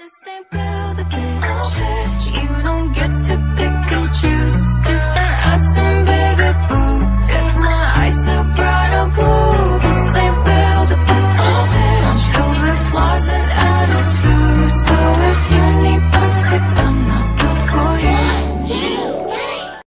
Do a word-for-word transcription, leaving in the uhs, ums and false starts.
this ain't build a bitch. You don't get to pick